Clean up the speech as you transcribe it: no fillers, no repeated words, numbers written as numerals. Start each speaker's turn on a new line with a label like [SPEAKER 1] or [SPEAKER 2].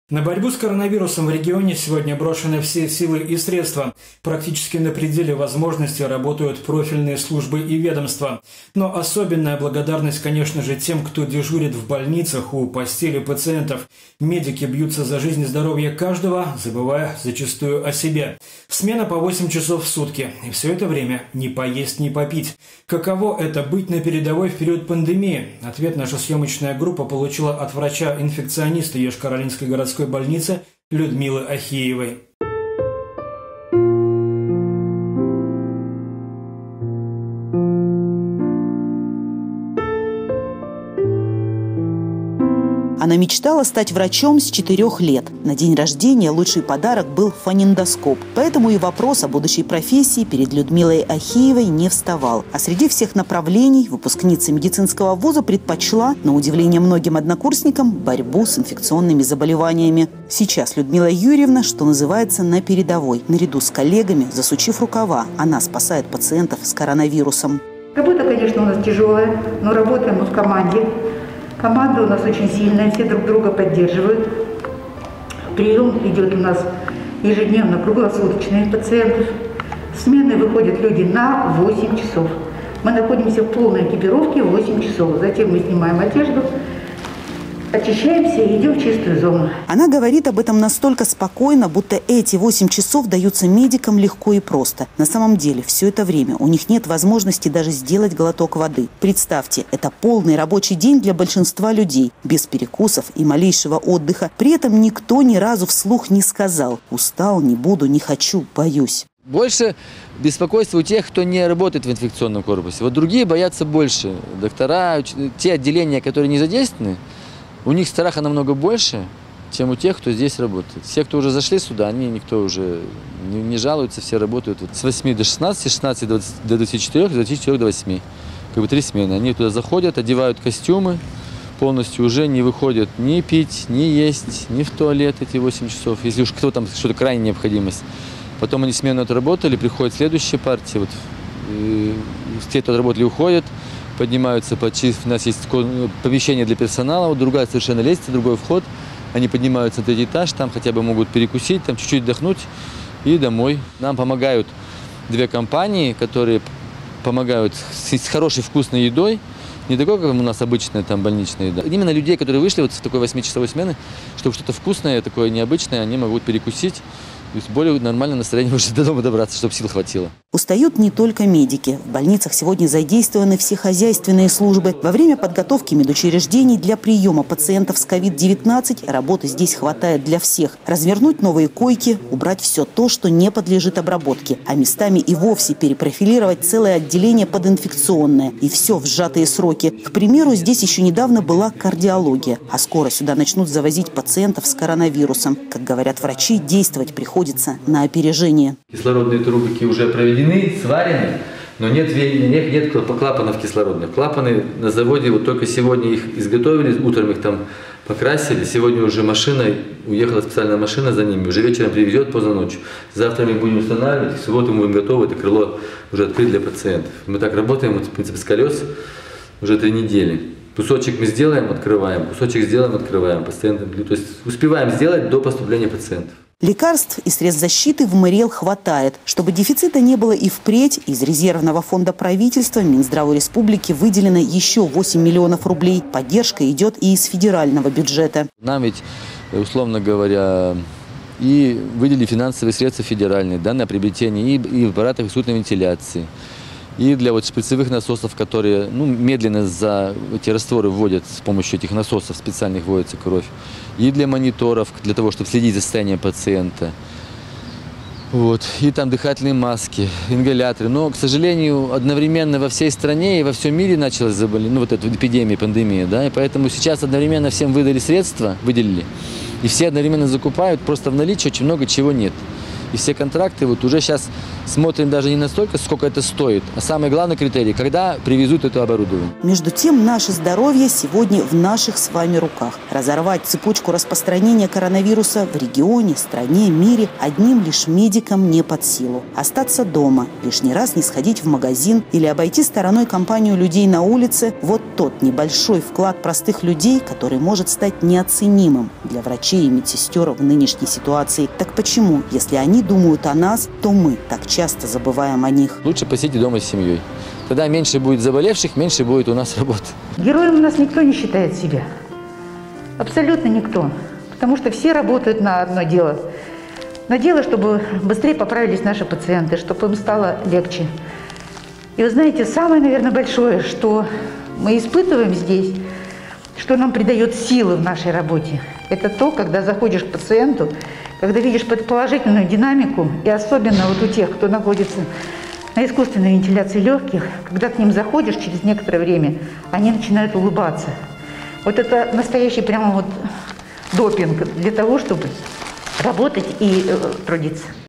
[SPEAKER 1] На борьбу с коронавирусом в регионе сегодня брошены все силы и средства. Практически на пределе возможностей работают профильные службы и ведомства. Но особенная благодарность, конечно же, тем, кто дежурит в больницах у постели пациентов. Медики бьются за жизнь и здоровье каждого, забывая зачастую о себе. Смена по 8 часов в сутки. И все это время не поесть, не попить. Каково это быть на передовой в период пандемии? Ответ наша съемочная группа получила от врача-инфекциониста Йошкар-Олинской городской больницы Людмилы Ахиевой.
[SPEAKER 2] Она мечтала стать врачом с 4 лет. На день рождения лучший подарок был фонендоскоп. Поэтому и вопрос о будущей профессии перед Людмилой Ахиевой не вставал. А среди всех направлений выпускница медицинского вуза предпочла, на удивление многим однокурсникам, борьбу с инфекционными заболеваниями. Сейчас Людмила Юрьевна, что называется, на передовой. Наряду с коллегами, засучив рукава, она спасает пациентов с коронавирусом.
[SPEAKER 3] Работа, конечно, у нас тяжелая, но работаем мы в команде. Команда у нас очень сильная, все друг друга поддерживают. Прием идет у нас ежедневно, круглосуточный пациентов. Смены выходят люди на 8 часов. Мы находимся в полной экипировке 8 часов. Затем мы снимаем одежду, очищаемся и идем в чистую зону.
[SPEAKER 2] Она говорит об этом настолько спокойно, будто эти 8 часов даются медикам легко и просто. На самом деле, все это время у них нет возможности даже сделать глоток воды. Представьте, это полный рабочий день для большинства людей, без перекусов и малейшего отдыха. При этом никто ни разу вслух не сказал: «Устал, не буду, не хочу, боюсь».
[SPEAKER 4] Больше беспокойства у тех, кто не работает в инфекционном корпусе. Вот другие боятся больше. Доктора, те отделения, которые не задействованы, у них страха намного больше, чем у тех, кто здесь работает. Все, кто уже зашли сюда, никто уже не жалуется, все работают с 8 до 16, 16 до 24, 24 до 8. Как бы 3 смены. Они туда заходят, одевают костюмы, полностью уже не выходят ни пить, ни есть, ни в туалет эти 8 часов, если уж кто там что-то крайняя необходимость. Потом они смену отработали, приходит следующая партия, вот, те, кто отработали, уходят. Поднимаются, у нас есть помещение для персонала, вот другая совершенно лестница, другой вход. Они поднимаются на 3-й этаж, там хотя бы могут перекусить, там чуть-чуть отдохнуть и домой. Нам помогают 2 компании, которые помогают с хорошей вкусной едой. Не такой, как у нас обычная там больничная еда. Именно людей, которые вышли вот с такой 8-часовой смены, чтобы что-то вкусное, такое необычное, они могут перекусить. То есть более нормальное настроение уже до дома добраться, чтобы сил хватило.
[SPEAKER 2] Устают не только медики. В больницах сегодня задействованы все хозяйственные службы. Во время подготовки медучреждений для приема пациентов с COVID-19 работы здесь хватает для всех. Развернуть новые койки, убрать все то, что не подлежит обработке, а местами и вовсе перепрофилировать целое отделение под инфекционное. И все в сжатые сроки. К примеру, здесь еще недавно была кардиология, а скоро сюда начнут завозить пациентов с коронавирусом. Как говорят врачи, действовать приходится на опережение.
[SPEAKER 4] Кислородные трубки уже проведены, сварены, но нет клапанов кислородных. Клапаны на заводе, вот только сегодня их изготовили, утром их там покрасили. Сегодня уже уехала специальная машина за ними, уже вечером привезет поздно ночью. Завтра мы будем устанавливать, в субботу мы будем готовы, это крыло уже открыть для пациентов. Мы так работаем, вот, в принципе, с колес уже 3 недели. Кусочек мы сделаем, открываем, кусочек сделаем, открываем. Постоянно, то есть успеваем сделать до поступления пациентов.
[SPEAKER 2] Лекарств и средств защиты в МРЕЛ хватает. Чтобы дефицита не было и впредь, из резервного фонда правительства Минздраву республики выделено еще 8 миллионов рублей. Поддержка идет и из федерального бюджета.
[SPEAKER 4] Нам ведь, условно говоря, и выделили финансовые средства федеральные, да, на приобретение и аппаратов искусственной вентиляции, и для вот шприцевых насосов, которые медленно за эти растворы вводят, с помощью этих насосов специальных вводится кровь, и для мониторов, для того, чтобы следить за состоянием пациента. Вот. И там дыхательные маски, ингаляторы. Но, к сожалению, одновременно во всей стране и во всем мире началась вот эта эпидемия, пандемия. Да? И поэтому сейчас одновременно всем выдали средства, выделили. И все одновременно закупают, просто в наличии очень много чего нет. И все контракты вот уже сейчас смотрим даже не настолько, сколько это стоит, а самый главный критерий, когда привезут это оборудование.
[SPEAKER 2] Между тем, наше здоровье сегодня в наших с вами руках. Разорвать цепочку распространения коронавируса в регионе, стране, мире одним лишь медикам не под силу. Остаться дома, лишний раз не сходить в магазин или обойти стороной компанию людей на улице – вот тот небольшой вклад простых людей, который может стать неоценимым для врачей и медсестер в нынешней ситуации. Так почему, если они думают о нас, то мы так часто забываем о них?
[SPEAKER 4] Лучше посидеть дома с семьей. Тогда меньше будет заболевших, меньше будет у нас работы.
[SPEAKER 3] Героем у нас никто не считает себя. Абсолютно никто. Потому что все работают на одно дело. На дело, чтобы быстрее поправились наши пациенты, чтобы им стало легче. И вы знаете, самое, наверное, большое, что мы испытываем здесь, что нам придает силы в нашей работе, это то, когда заходишь к пациенту, когда видишь положительную динамику, и особенно вот у тех, кто находится на искусственной вентиляции легких, когда к ним заходишь через некоторое время, они начинают улыбаться. Вот это настоящий прямо вот допинг для того, чтобы работать и трудиться.